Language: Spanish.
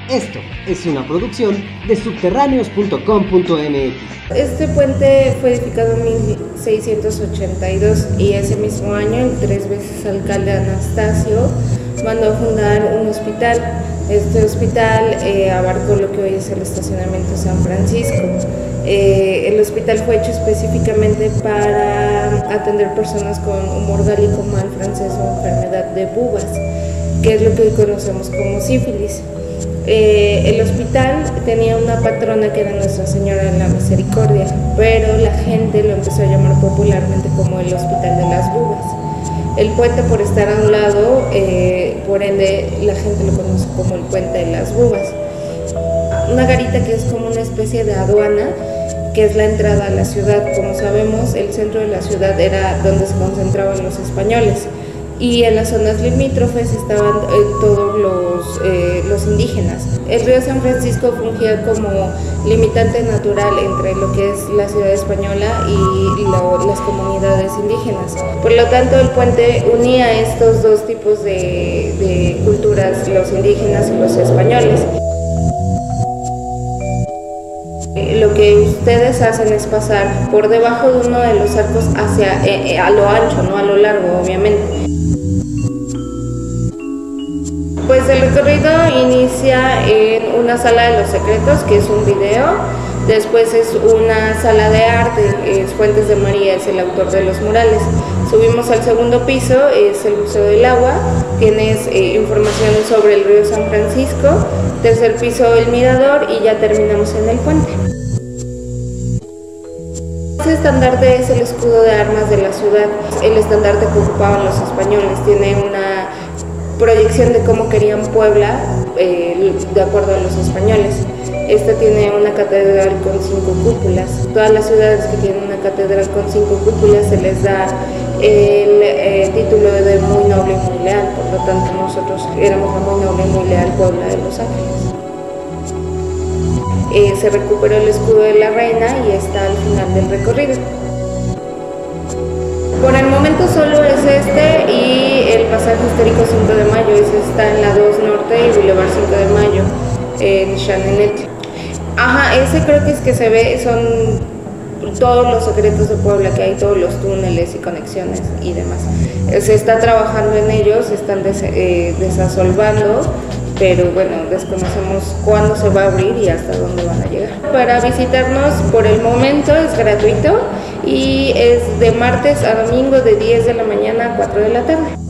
Esto es una producción de subterráneos.com.mx. Este puente fue edificado en 1682 y ese mismo año el 3 veces alcalde Anastasio mandó a fundar un hospital. Este hospital abarcó lo que hoy es el estacionamiento San Francisco. El hospital fue hecho específicamente para atender personas con humor gálico, mal francés o enfermedad de bubas, que es lo que hoy conocemos como sífilis. El hospital tenía una patrona que era Nuestra Señora de la Misericordia, pero la gente lo empezó a llamar popularmente como el Hospital de las Bubas. El puente, por estar a un lado, por ende la gente lo conoce como el Puente de las Bubas. Una garita que es como una especie de aduana, que es la entrada a la ciudad. Como sabemos, el centro de la ciudad era donde se concentraban los españoles, y en las zonas limítrofes estaban todos los indígenas. El río San Francisco fungía como limitante natural entre lo que es la ciudad española y las comunidades indígenas. Por lo tanto, el puente unía estos dos tipos de culturas, los indígenas y los españoles. Lo que ustedes hacen es pasar por debajo de uno de los arcos hacia a lo ancho, no a lo largo, obviamente. Pues el recorrido inicia en una sala de los secretos, que es un video. Después es una sala de arte, Fuentes de María es el autor de los murales. Subimos al segundo piso, es el Museo del Agua, tienes información sobre el río San Francisco. Tercer piso, el mirador, y ya terminamos en el puente. Este estandarte es el escudo de armas de la ciudad, el estandarte que ocupaban los españoles. Tiene una proyección de cómo querían Puebla de acuerdo a los españoles. Esta tiene una catedral con 5 cúpulas. Todas las ciudades que tienen una catedral con 5 cúpulas se les da el título de muy noble y muy leal. Por lo tanto, nosotros éramos la muy noble y muy leal Puebla de Los Ángeles. Se recuperó el escudo de la reina y está al final del recorrido. Por el momento solo es este y el pasaje histórico 5 de mayo, ese está en la 2 Norte y Boulevard 5 de Mayo, en Chanenet. Ajá, ese creo que es que se ve, son todos los secretos de Puebla que hay, todos los túneles y conexiones y demás. Se está trabajando en ellos, se están desasolvando, pero bueno, desconocemos cuándo se va a abrir y hasta dónde van a llegar. Para visitarnos por el momento es gratuito y es de martes a domingo de 10 de la mañana a 4 de la tarde.